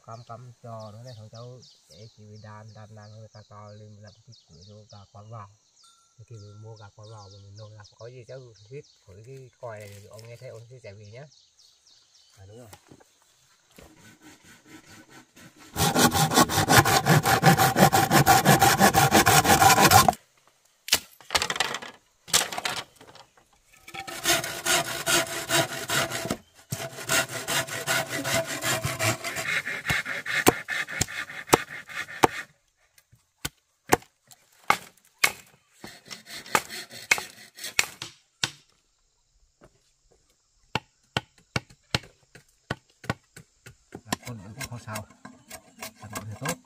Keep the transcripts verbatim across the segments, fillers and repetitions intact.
cắm cắm cho nó này thằng cháu để chỉ vì đàn đàn đàn người ta to lên làm cái cửa cho gà quán vào khi mình mua gà quán vào mình nồi là có gì cháu viết với cái còi này ông nghe thấy ông sẽ trả về nhé. À, đúng rồi. Con vẫn không sao, hoạt động thì tốt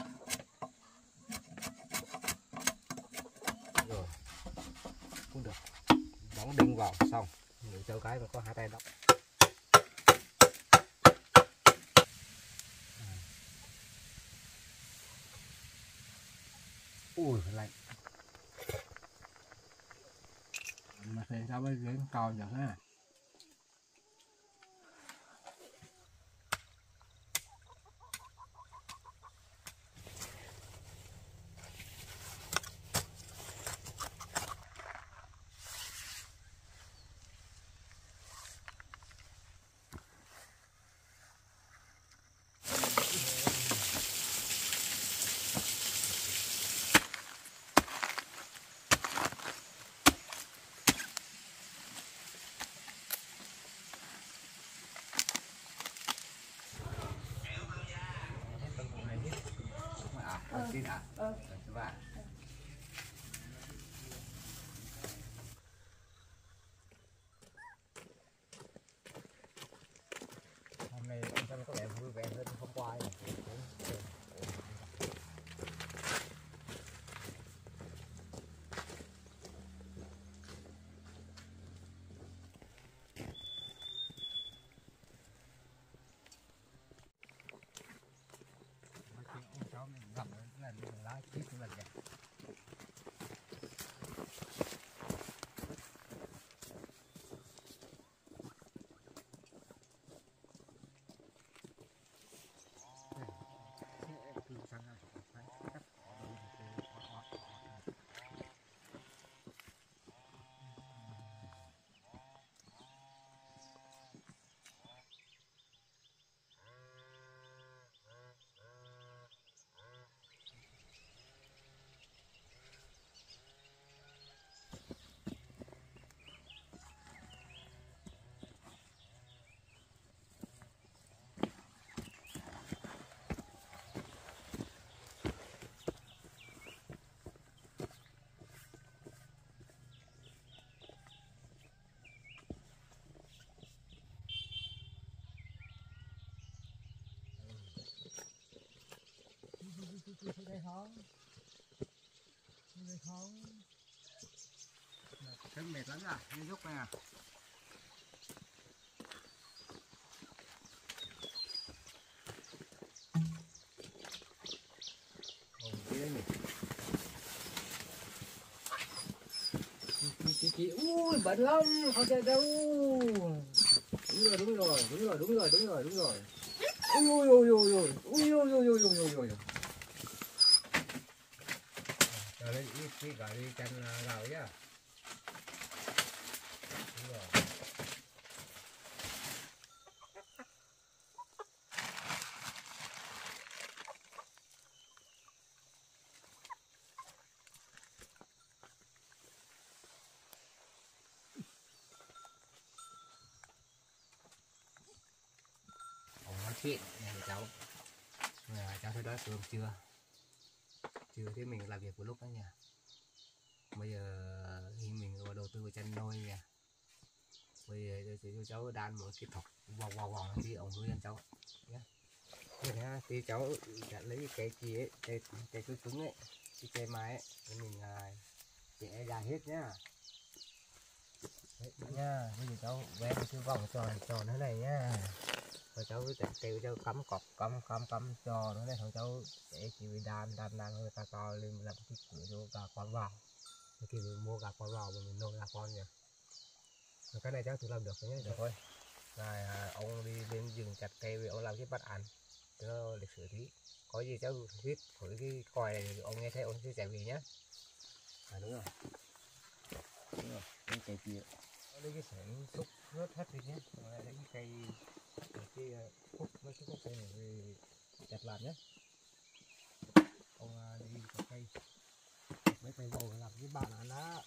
rồi, cũng được, đóng đinh vào xong, những châu cái mà có hai tay đóng. Ui lạnh, mà thấy sao bây giờ cao nhở ha. Xin ạ. Ờ. Và hôm nay anh Tâm có vẻ vui vẻ hơn hôm qua ấy. Gặp là lá chít là vậy. Đây không? Đây không? Cái mệt lắm à? Đi giúp này à? Ồ, cái đấy nhỉ? Chị, chị, chị, ui, bẩn lắm, không chạy đâu. Đúng rồi, đúng rồi, đúng rồi, đúng rồi, đúng rồi, đúng rồi. Ui, ui, ui, ui, ui, ui, ui, ui, ui, ui, ui, ui. Rồi lấy ít cái gà đi chăn gạo nhá. Đúng rồi. Ồ, nói chuyện này cháu. À, cháu thấy đói cơm chưa? Chưa, thế mình làm việc một lúc đó nha. Bây giờ thì mình vào đầu tư vào chăn nuôi nha. Bây giờ tôi sẽ cho cháu đan một cái thọc vòng vòng vòng đi ổng nuôi ăn cháu nhé. Thế ha, thì cháu đã lấy cái gì ấy, cái cái cứng cứng ấy, cái cây mai ấy, mình chẻ ra hết nhá. Đấy nhá, bây giờ cháu vẽ một cái vòng tròn tròn thế này nhá. Rồi cháu sẽ kêu cháu cắm cọc cắm cắm cắm cho nó này thằng cháu để chỉ vì đàn đàn đàn người ta to lên làm cái cửa cho gà quán vào. Khi mình mua gà quán vào mình nuôi gà con nhỉ. Cái này cháu thử làm được nhé, được thôi. Rồi ông đi đến rừng chặt cây với ông làm cái bắt ăn. cho lịch sử tí. Có gì cháu viết với cái còi này ông nghe thấy ông sẽ chạy về nhé. À đúng rồi. Đúng rồi, cái cây kia. Có lấy cái sẻng xúc hết hết đi nhé. Rồi lấy cái cây cái khúc mấy cái khúc cây này về chặt làm nhé. Ông đi có cây mấy cây bầu làm cái bàn ăn đó.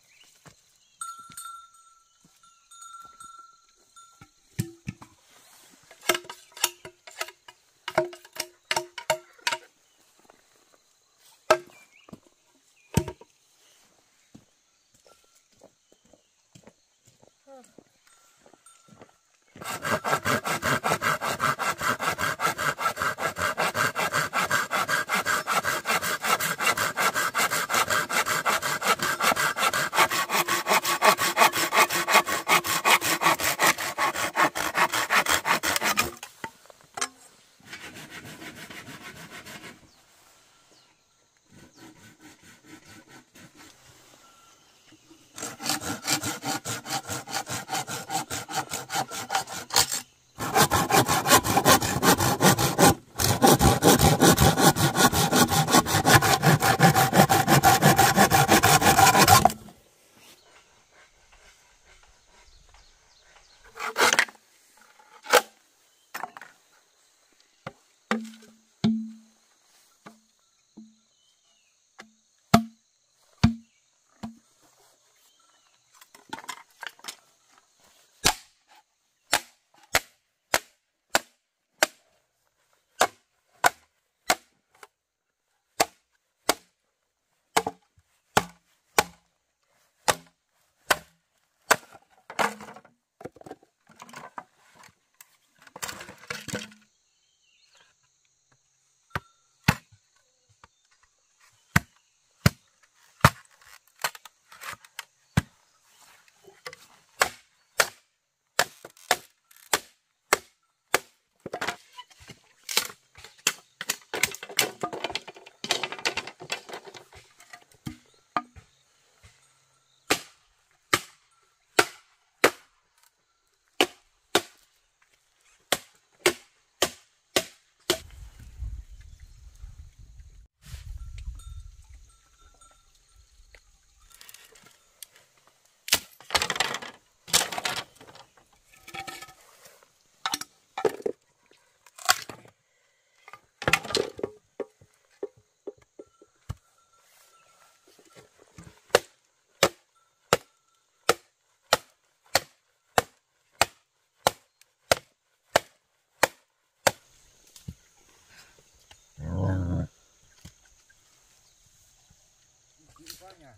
Nha.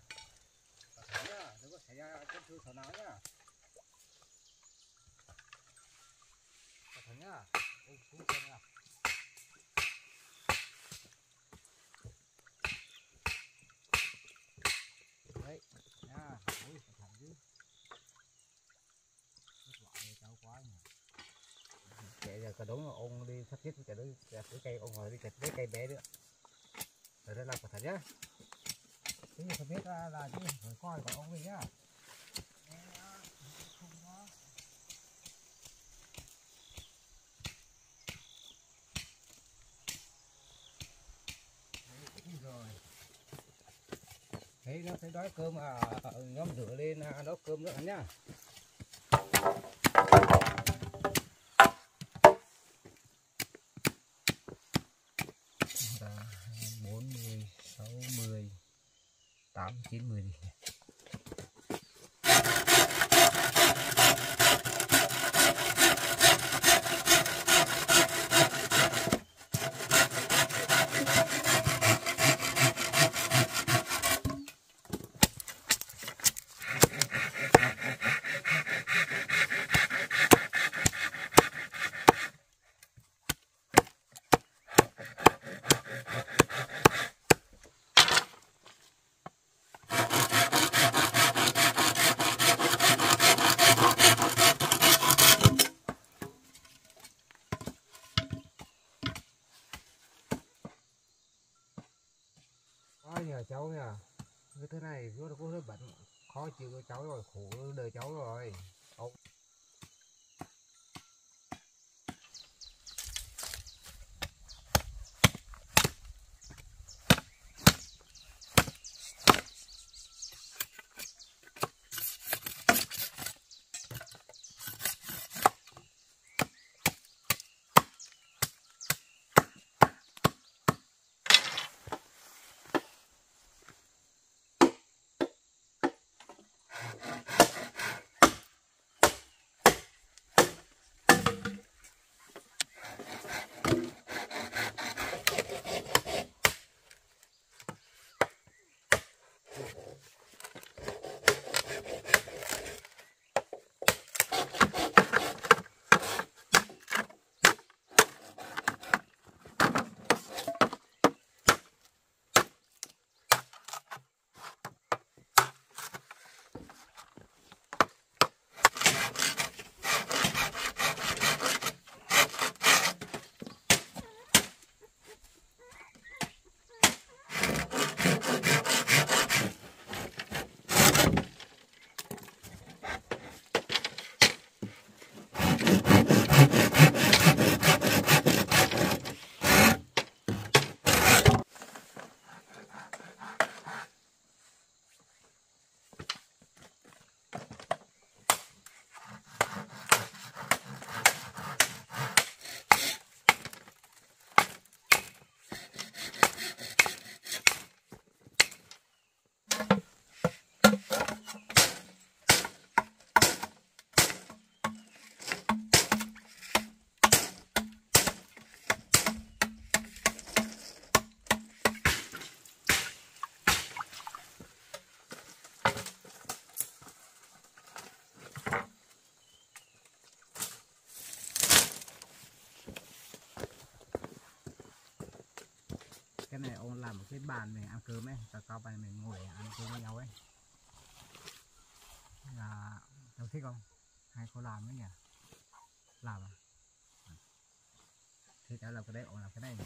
Nhá, đừng có xảy ra chấn thương thở não nhá. Thằng nhá. Ôi xuống chân nào. Đấy, nha. Ôi thằng chứ. Rất loại cháu quá nhỉ. Vậy giờ cả đống ông đi sắp chết cái đấy cái cây ông rồi đi chặt cái cây bé nữa. Rồi đây là cẩn thận nhá. Cái gì không biết là, là chứ rồi coi của ông mình nhá. Rồi. Thấy nó thấy đói cơm à, nhóm rửa lên nấu cơm nữa nhá. bốn mươi, sáu mươi, tám, chín, mười đi. Nhờ cháu nhờ cái thứ này nó có hơi bẩn khó chịu với cháu rồi, khổ đời cháu rồi. Ông Cái này ông làm một cái bàn mình ăn cơm ấy, và cao bàn mình ngồi ăn cơm với nhau ấy, là cháu thích không? Hay cô làm đấy nhỉ? Làm à? Thế cháu làm cái đấy, ông làm cái này.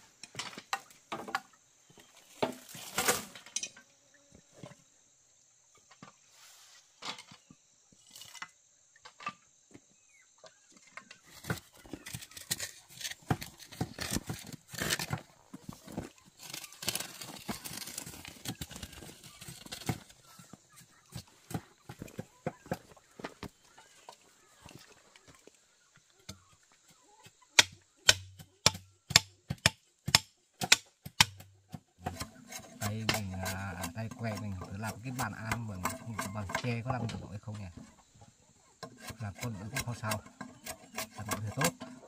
Tay mình à, tay què mình cứ làm cái bàn ăn bằng bằng tre có làm được hay không nhỉ? Làm con cũng không sao, làm được thì tốt.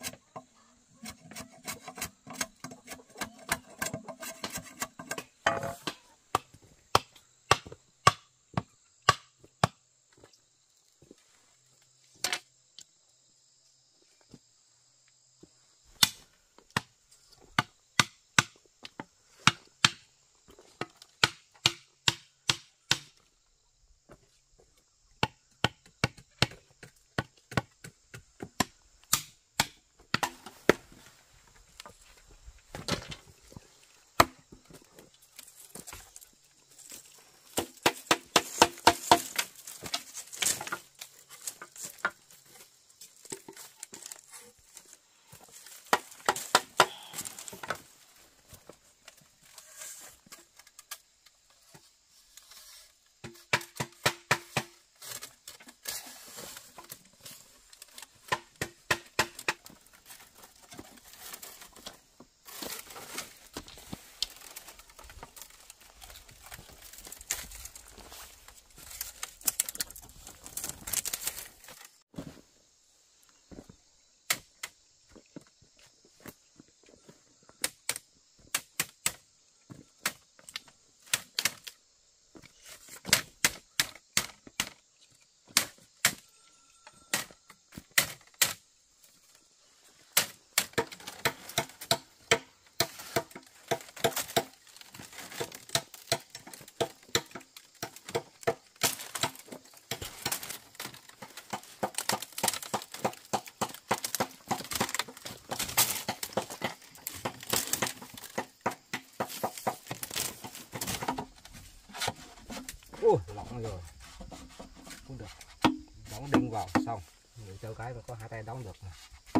Ôi, lỏng rồi, không được, đóng đinh vào xong, những châu cái mà có hai tay đóng được này.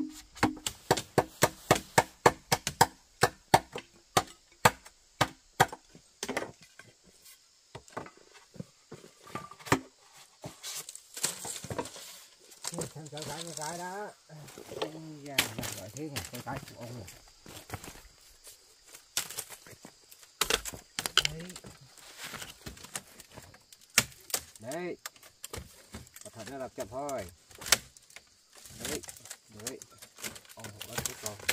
Xem châu cái cái đó, dạ, gọi thế này, châu cái của ông này. Đấy. Đấy. nó làm chậm thôi. Đấy, đấy. Ông hổ bắt chút rồi.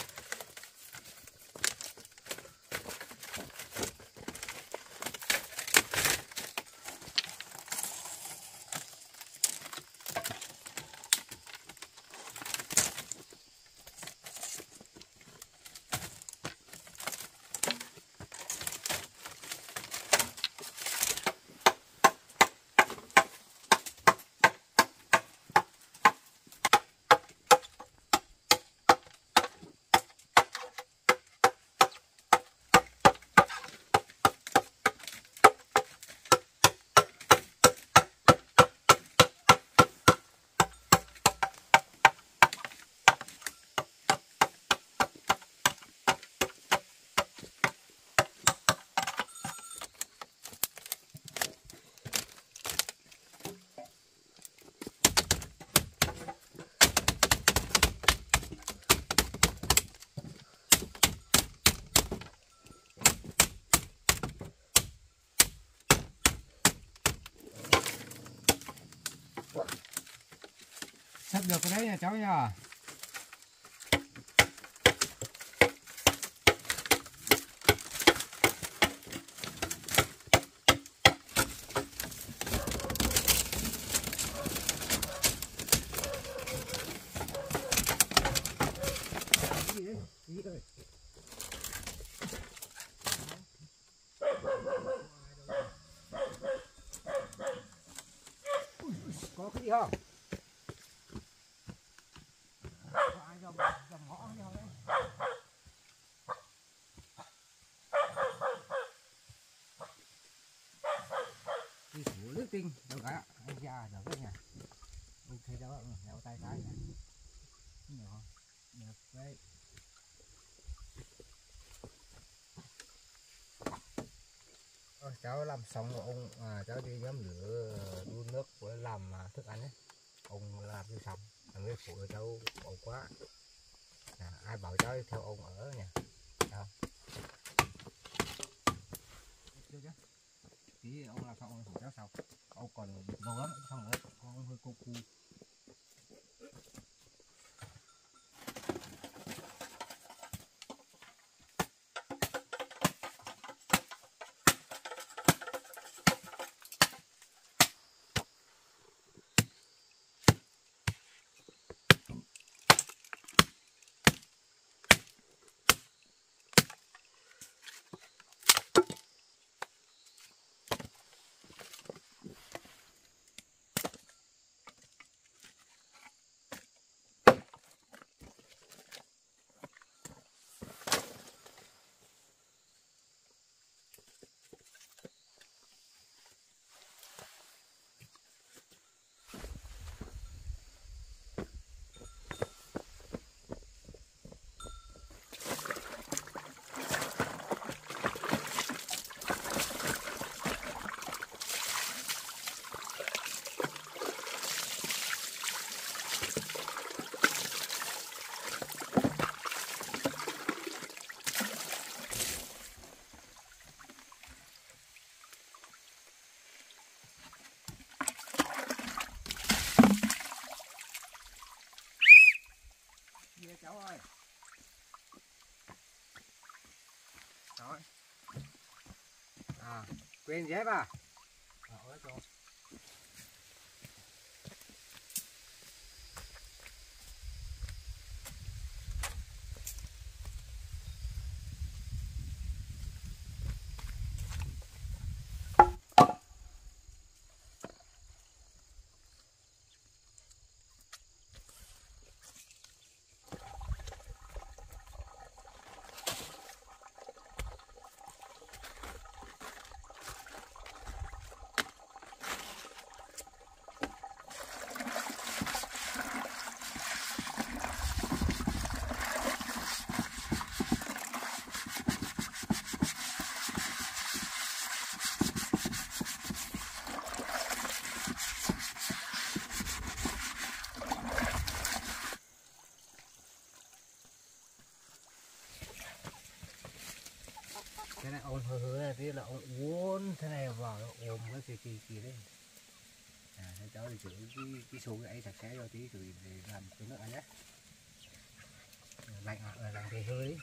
Sắp được cái đấy nha cháu nha. Có cái gì không? Đi thủ nước tinh đâu cả anh già được đấy nhỉ. Ok đó, đeo tay cái này được không? Được đấy. Ôi, cháu làm xong rồi ông à, cháu đi nhóm lửa đun nước với làm thức ăn ấy. Ông làm chưa xong làm cái phụ cháu ổn quá à, ai bảo cháu theo ông ở nhỉ sao chưa chứ tí ông làm xong ông phụ cháu xong ông còn bực lâu lắm xong rồi con hơi cô cu. Cháu ơi, cháu ơi, à quên dép à? À, ôi, cháu. Cái này ông hứa hứa này tí là ông uốn thế này vào ôm cái kỳ kỳ kỳ đấy. À, thế cháu thì chửi cái, cái số cái ấy sạch sẽ cho tí rồi để làm cái nước ăn nhé. Lạnh à, lạnh thì hơi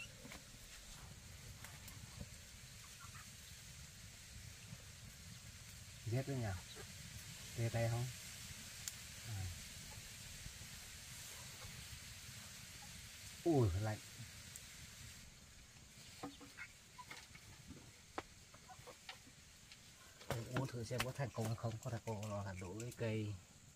giết đấy nhỉ, tê tay không? À. Ui lạnh. Uống thử xem có thành công không, có thành công nó hạt đổ cái cây.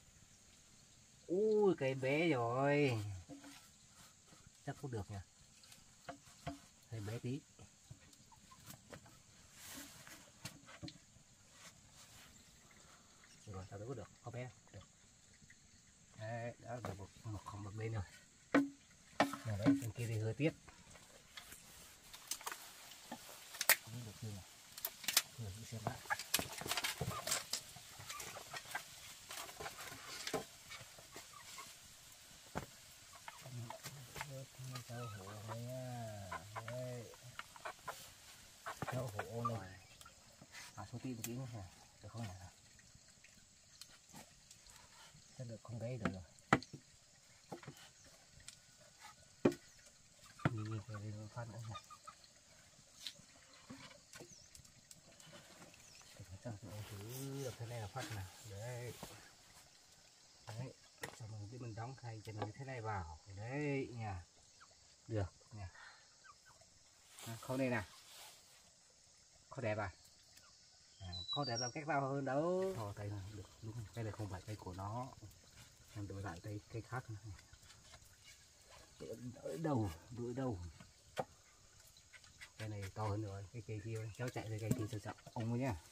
Ui cây bé rồi, chắc có được nhỉ, hơi bé tí. Rồi sao có được, có bé được. Đấy, đó là một một không một bên rồi. Rồi đấy, bên kia thì hơi tiếc. Không được chưa nhỉ? Thử thử xem đã. Cháu hổ này nha, đây cháu hổ này, à số tim tí nữa nè, được không nhỉ? Chắc được, không gây được rồi. Nhìn nhìn về lên phát nữa nè. Chắc là thử được thế này là phát nè, đấy, đấy, cho mình cái mình đóng khay cho nó thế này vào, đấy nha, được nha. Không đây nè, không đẹp à? À, không đẹp làm cách vào hơn đâu. Thôi cây này được, đúng cây này không phải cây của nó, mình đổi lại cây cây khác này. Đỡ đầu, đỡ đầu. Cây này to hơn rồi, cái cây kia cháu chạy về cây kia cho chậm ông ấy nhá.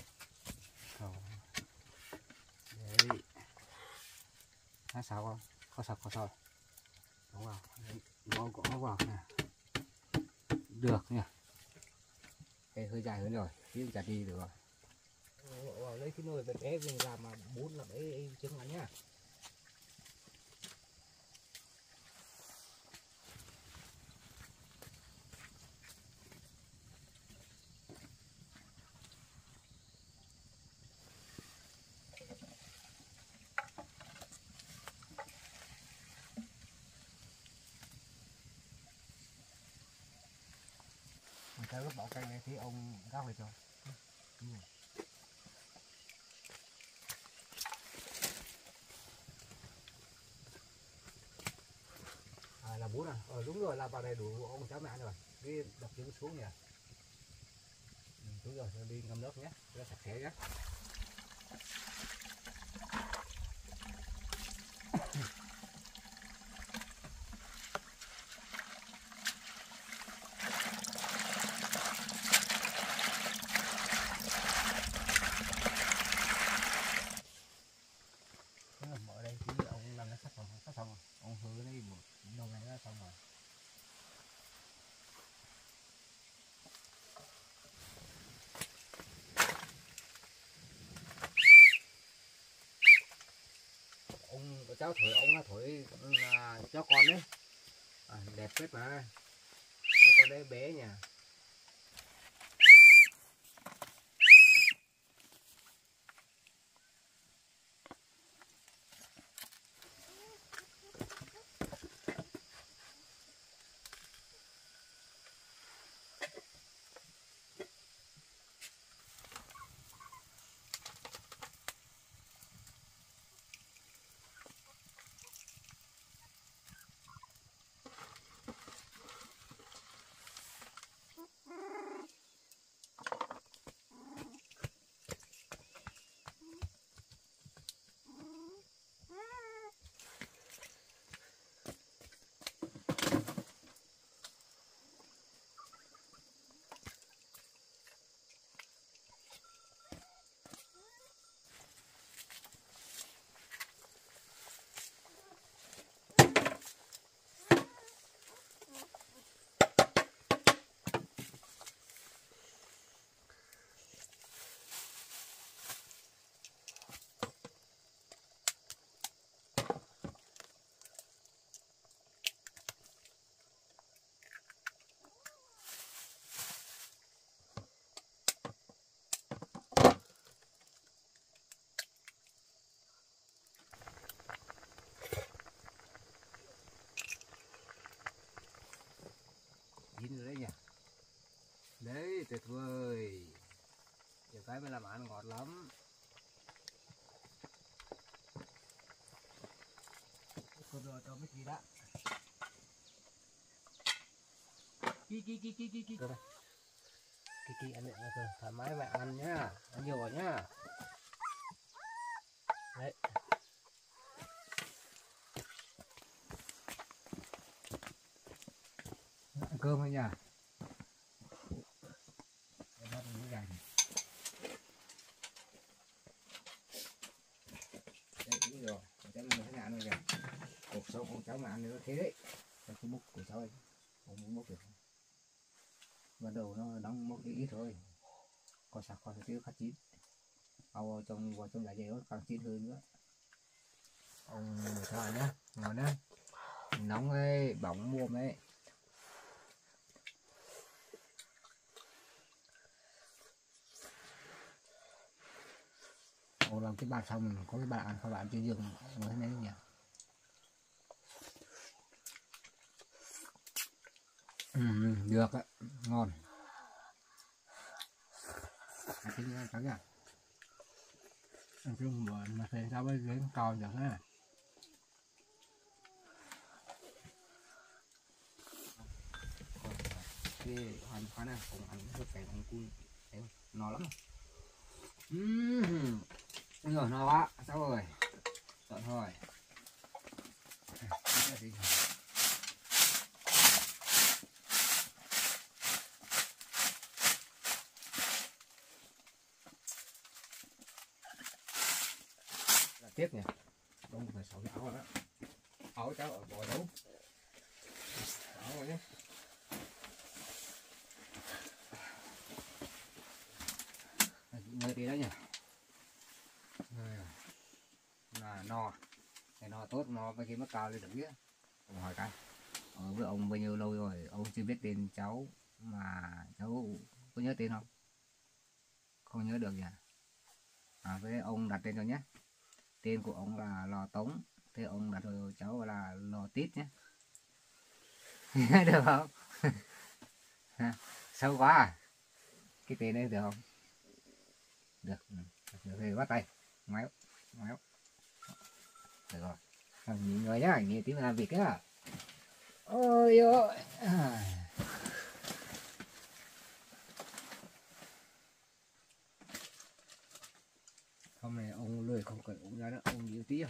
Đấy, nó sao không? Có sọc có sọc, đúng không? Nó có vào nè, được nha. Cây hơi dài hơn rồi, chứ chặt đi được rồi. Vào lấy cái nồi bé bé mình làm mà bún là đấy trứng ngắn nhá. Mình sẽ lúc bỏ cây này thì ông gác về cho. Ừ. À, là bún à? Ờ đúng rồi, là vào đây đủ ông cháu mẹ ăn rồi. Cái đập trứng xuống nhỉ. Ừ, đúng rồi, đi ngâm nước nhé, cho sạch sẽ nhé. Ở đây thì ông làm nó sắp xong, sắp xong rồi. Ông hứa đây một đầu này đã xong rồi. Ông cháu thổi, ông là thổi là cho con đấy. À, đẹp phết mà. Cái con đấy bé nhỉ. mà ăn ngọt lắm. Cơm rồi cho mấy chị đã. Ki ki ki ki ki ki. Ki ki ăn được rồi, thoải mái mẹ ăn nhá, ăn nhiều vào nhá. Đấy. Ăn cơm thôi nha. Để bắt miếng gà. Đây đúng rồi, cháu mình thế nào nữa kìa. Cuộc sống con cháu mà ăn nữa thế đấy. Cái múc của cháu ấy, không muốn múc được. Ban đầu nó đóng múc ít thôi. Còn sạc còn tiêu khá chín. Ao trong vào trong dạ dày nó càng chín hơn nữa. Ông cho ăn nhá, ngon nhá. Nóng ấy, bỏng mồm ấy. Ồ, làm cái bàn xong có cái bạn ăn các bạn trên giường ngồi thế này nhỉ. Ừ, được ạ, ngon. Ăn cái gì cháu nhỉ? Ăn cái buồn mà thấy sao với ghế còn được ha. Cái hoàn khoan này cũng ăn rất phải ăn cun, no lắm. Ừm, rồi no quá, sao rồi? Dọn thôi. Là tiếp nhỉ? Đông phải sáu cái áo rồi đó. Áo cháu ở bỏ đâu? Áo rồi nhé. Người đi đó nhỉ? Là no, cái no tốt, no với cái mức cao lên được chứ. Ông hỏi cái, ở với ông bao nhiêu lâu rồi, ông chưa biết tên cháu mà cháu có nhớ tên không? Không nhớ được nhỉ? À, với ông đặt tên cho nhé. Tên của ông là Lò Tống, thế ông đặt cho cháu là Lò Tít nhé. Được không? Sâu quá à? Cái tên đấy được không? Được, được thì bắt tay, ngoéo, ngoéo. Được rồi, nghỉ ngơi nhá, nghỉ tí làm việc á. Ôi ôi. Hôm nay ông lười không cần uống ra nữa, ông yếu tí rồi.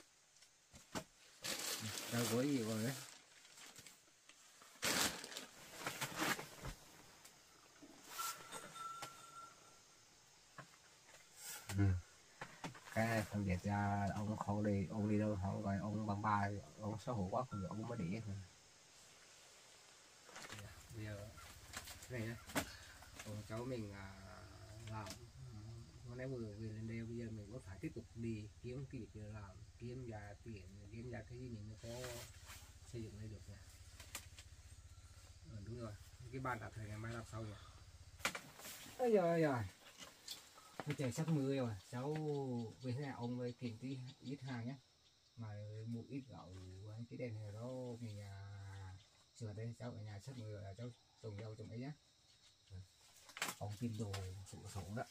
Đâu có gì rồi đấy. Ừ. Cái này không biết ra ông không đi, ông đi đâu không gọi ông bằng ba, ông xấu hổ quá không ông mới để thôi. Bây giờ cái này nhá, còn cháu mình à, làm hôm nay vừa về lên đây, bây giờ mình vẫn phải tiếp tục đi kiếm cái việc làm, kiếm nhà tiền, kiếm nhà cái gì mình mới có xây dựng lên được nè. Ừ, đúng rồi, cái bàn đặt này ngày mai làm sau rồi. Ôi giời ơi giời, bây trời sắp mưa rồi, cháu về thế nào ông với kiếm tí ít hàng nhé, mà một ít gạo hay cái đèn này đó mình à, sửa đây, cháu ở nhà sắp mưa rồi, cháu trồng rau trồng ấy nhé. Ông tìm đồ sổ sổ đó.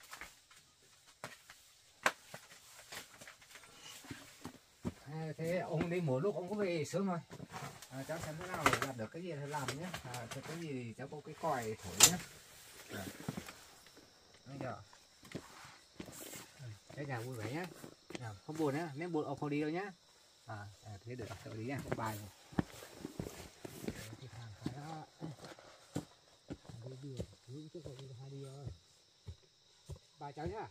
À, thế ông đi một lúc ông có về sớm thôi. À, cháu xem thế nào để làm được cái gì thì làm nhé. À, cái gì thì cháu có cái còi thổi nhé. Bây giờ cái nhà vui vẻ nhé. À, không buồn nhé, nếu buồn ông không đi đâu nhé. À, à thế được, tự đi nhé, không bài rồi. Bài cháu nhá.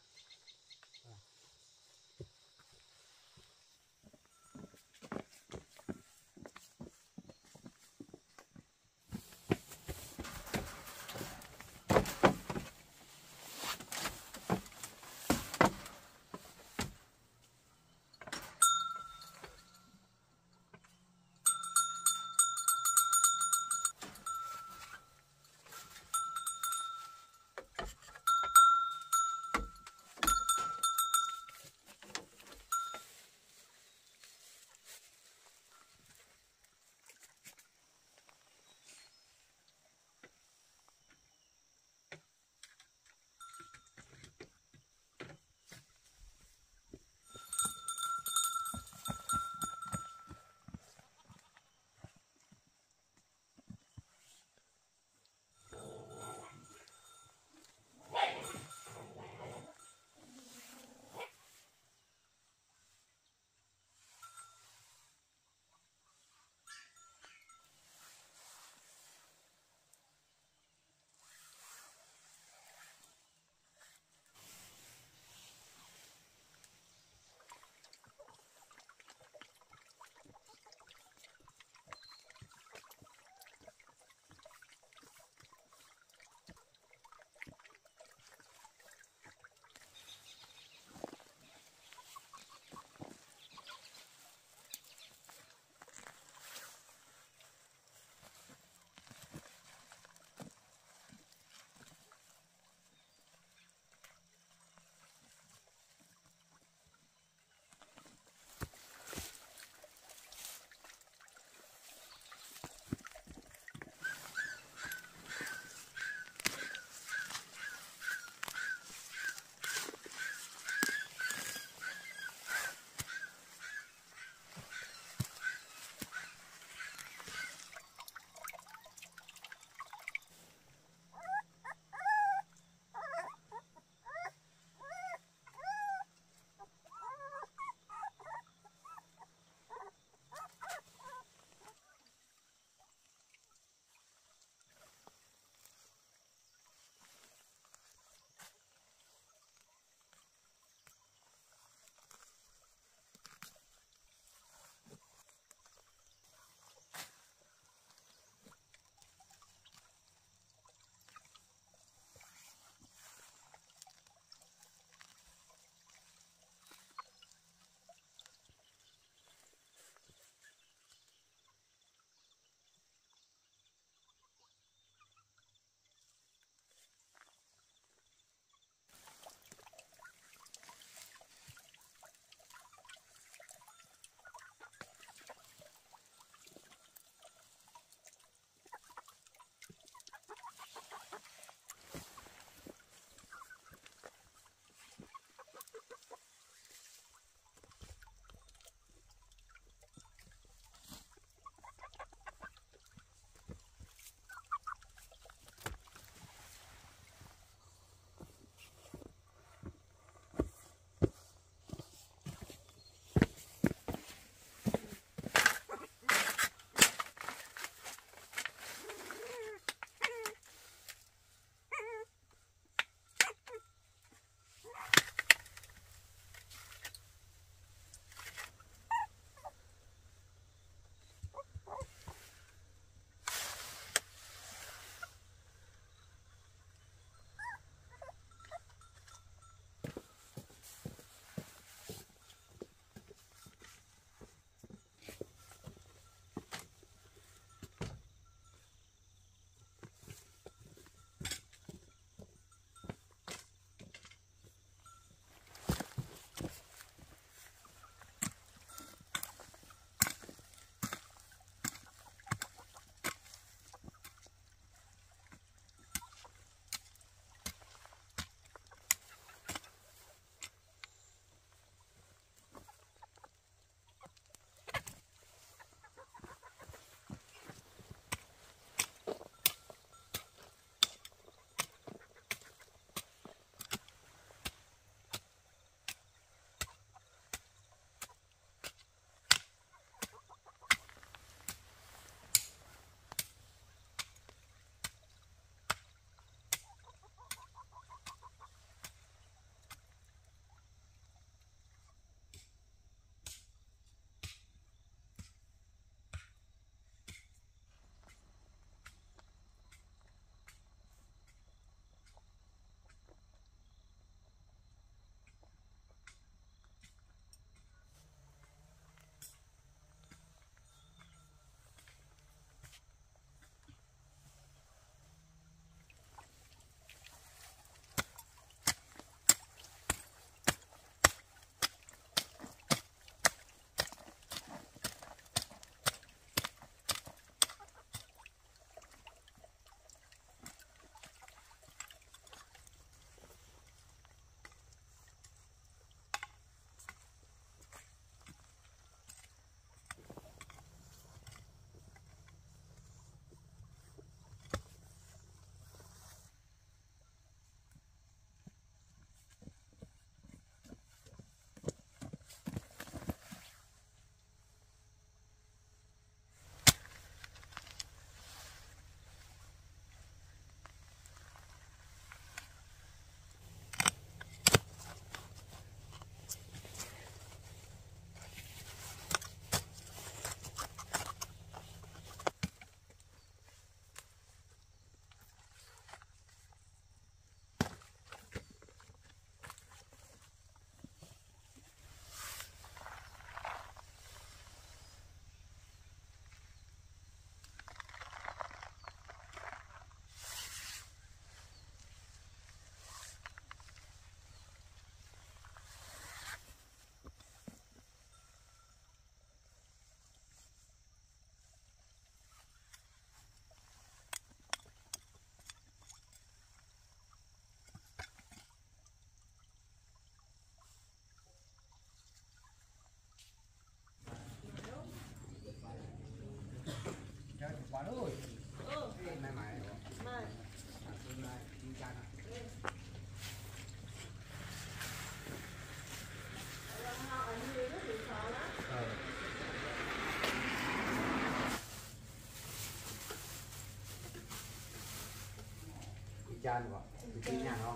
chan gọi thì nhà không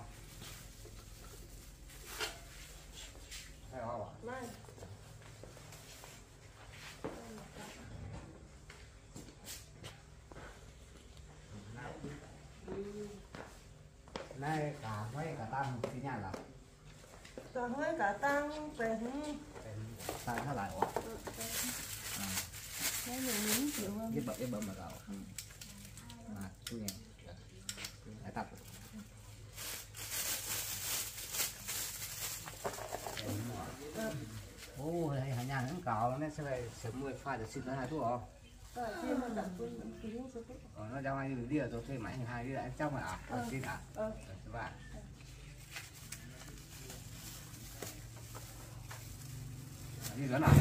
hay không ạ này cả mấy cả tăng thì nhà là cả mấy cả tăng về tăng nó lại ạ cái nhiều miếng chịu không biết bậm biết bậm mà gạo mà tôi nghe lại tập ô đây hà nhà nó cào nó sẽ lại sớm mười pha được xin nó hai thuốc không ờ, nó trong ai đi rồi tôi thuê máy hai đi lại trong mà à ờ xin à ờ và đi lớn à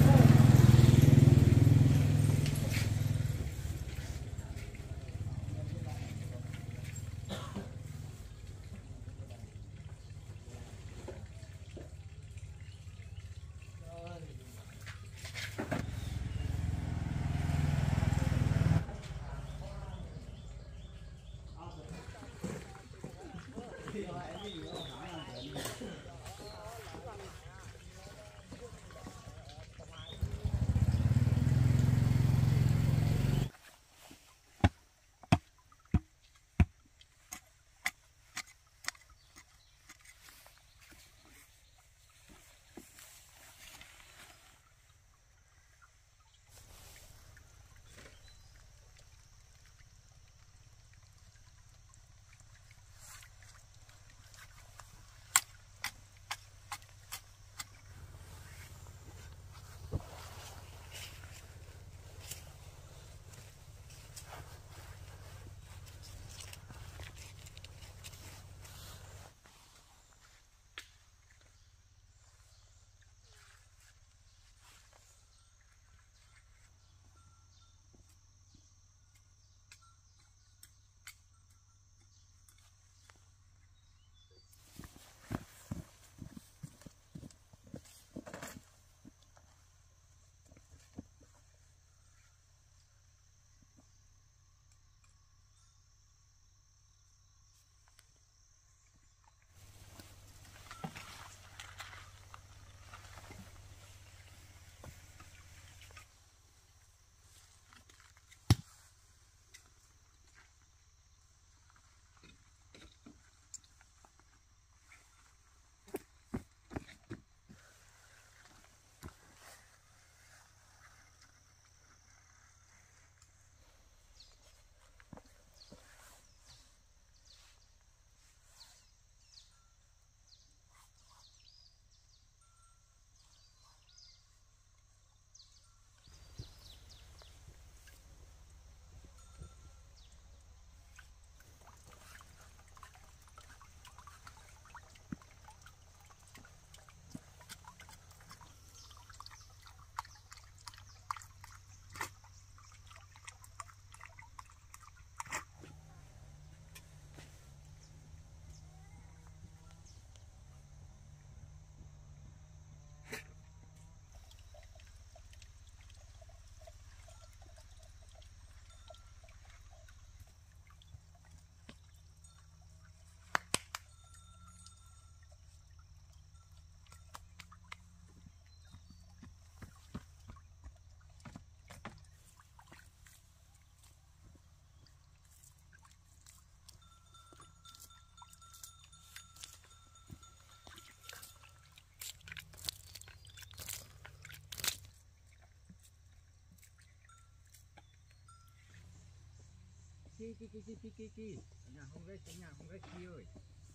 Ki ki ki ki ki ki ki nhà không gây nhà không gây ki ơi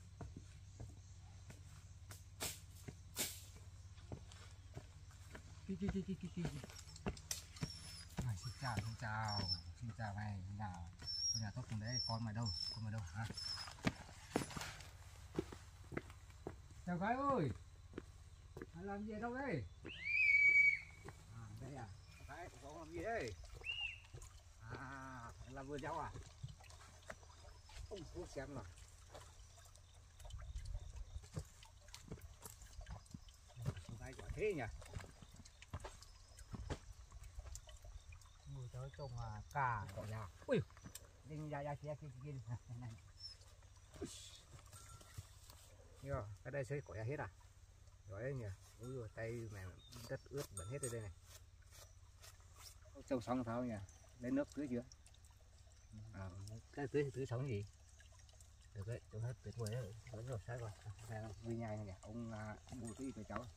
ki ki ki ki ki ki à, xin chào xin chào xin chào này nhà nhà tốt cùng đấy con mày đâu con mày đâu hả chào gái ơi mày làm gì ở đâu đây à đây à gái có làm gì đây à là vừa cháu à không có xem nào gái quả thế nhỉ người cháu trồng à cà cỏ nhà ui đinh ra ra kia kia kia này Nhớ, cái đây sẽ cõi hết à? Rồi đấy nhỉ. Ui giời, tay mẹ đất ướt bẩn hết ở đây này. Trồng xong sao nhỉ? Lấy nước tưới chưa? À, cái tưới tưới sống gì? Được đấy, trồng hết tuyệt vời đấy. Vẫn rồi, sai rồi. Đây là vui nhai nhỉ. Ông ông bùi tưới cho cháu.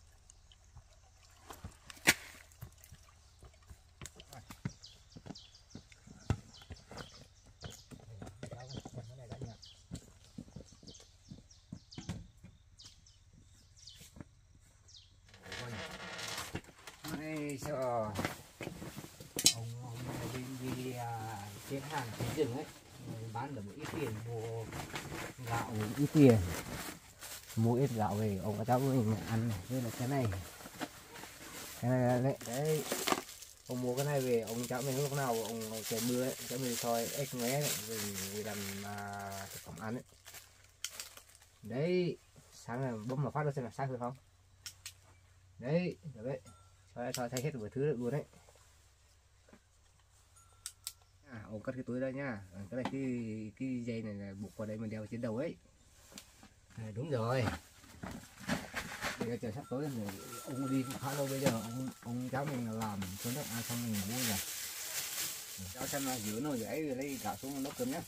Sợ ông ông đi đi à, trên hàng trên rừng ấy bán được một ít tiền mua gạo ít tiền mua ít gạo về ông có cháu mình ăn này. Đây là cái này cái này đấy, đấy ông mua cái này về ông cháu mình lúc nào ông trời mưa ấy cháu mình soi ếch ngé để làm à, thực phẩm ăn ấy. Đấy sáng là bấm mà phát ra xem là sáng được không đấy được đấy cho cho thay hết mọi thứ được luôn đấy. À, ông cất cái túi đây nha. À, cái này cái cái dây này là buộc vào đây mình đeo trên đầu ấy. À, đúng rồi. Bây giờ trời sắp tối rồi, ông đi cũng khá lâu bây giờ ông ông cháu mình làm cơm nước ăn xong mình ngủ rồi. Cháu xem là giữa nồi ấy rồi lấy gạo xuống nấu cơm nhé.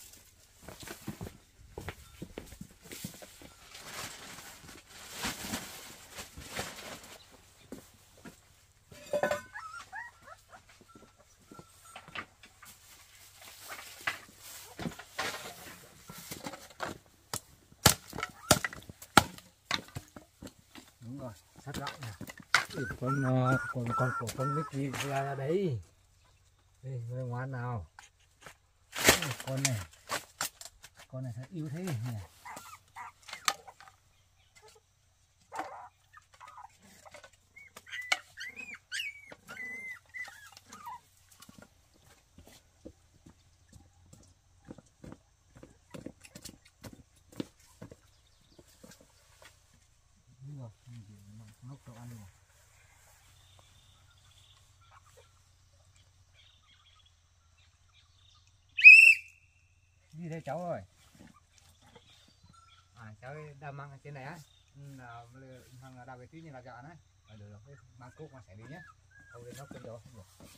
Đúng rồi, sắt gạo nè. Con con con của con biết gì là đấy. Đây, người ngoan nào. Con này. Con này thật yêu thế nhỉ. Đúng rồi, nốc đồ ăn rồi. Đi đây cháu ơi. À cháu đang mang trên này á. Là thằng đào về tí như là chọn á. Rồi được được, mang cuốc mà sẽ đi nhé. Không đến nóc trên đó không được.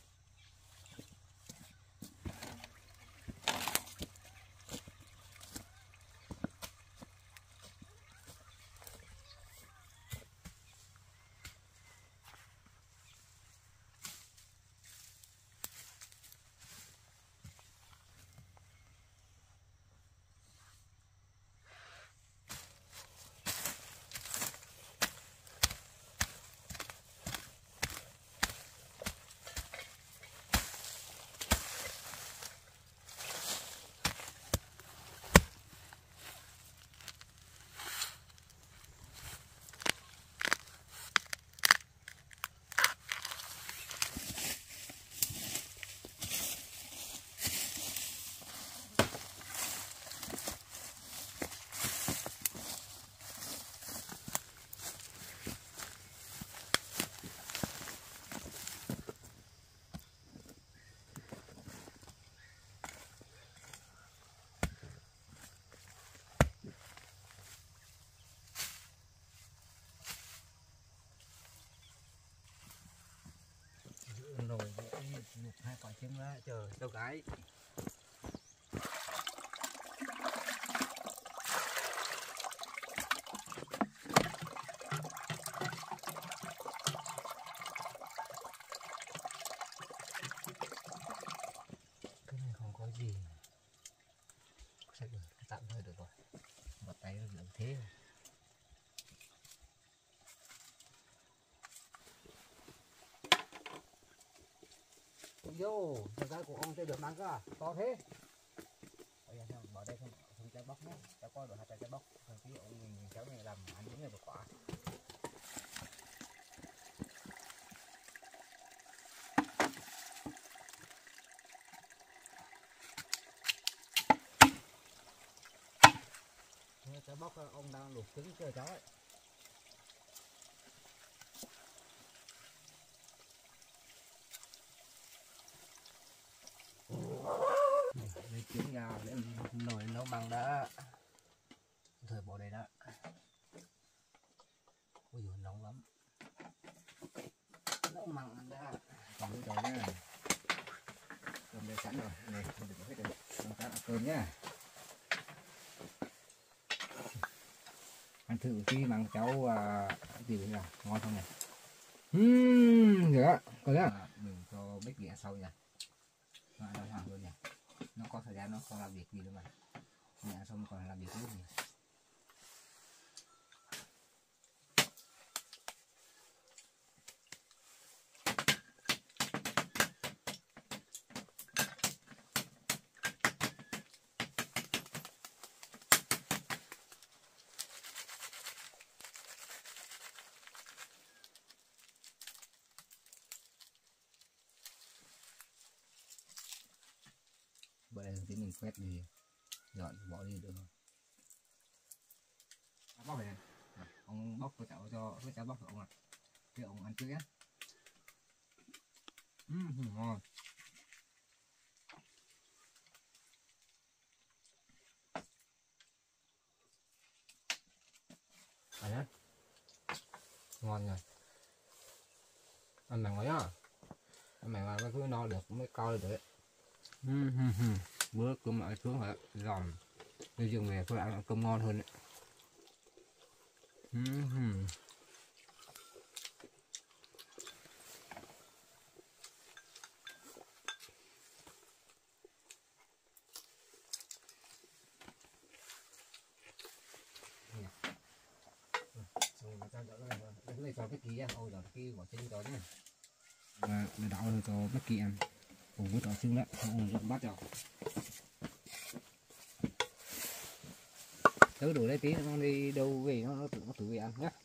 Nồi luộc hai quả trứng lá chờ cháu gái. Cái này không có gì. Sạch rồi, tạm thôi được rồi. Bắt tay nó lạnh thế. Vô, thằng gái của ông sẽ được mang cơ à? To thế. Bây giờ bỏ đây không, không trái bóc nhé. Cháu coi được hai trái bóc. Thằng tí ông mình cháu này làm ăn những người một quả. Trái bóc ông đang luộc trứng cho cháu ấy. Lấy trứng gà để nồi nấu bằng đã. Cơm cho nhá. Cơm đây sẵn rồi, này không được hết rồi. Chúng ta ăn cơm nhá. Ăn thử tí bằng cháu uh, gì vậy nào, ngon không này? Ừm, được ạ, có đấy à? Mình cho bếp ghẹ sau nha. Nó ăn hàng luôn nha. Nó có thời gian nó không làm việc gì nữa mà. Nhà xong còn làm việc lúc nhỉ. Vậy là tí mình quét đi, dọn bỏ đi được không? Bóc này, ông bóc cho cháu cho cái cháu bóc của ông ạ. Cái ông ăn trước nhé. Uhm, ngon. Đấy nhá. Ngon rồi. Ăn mèn quá nhá. Ăn mèn là cứ no được mới coi được đấy. Uhm, uhm, uhm. Bữa cơm lại xuống hả? Giòn. Bây giờ về tôi ăn cơm ngon hơn đấy. Uhm, uhm. Cái này cho cái kia ăn, ôi giời cái quả trứng cho nhé. Và để đảo cho bất kỳ ăn. Cùng với quả trứng đấy, không rất bắt rồi. Tớ đuổi lấy tí nó đi đâu về nó nó tự nó tự về ăn nhé.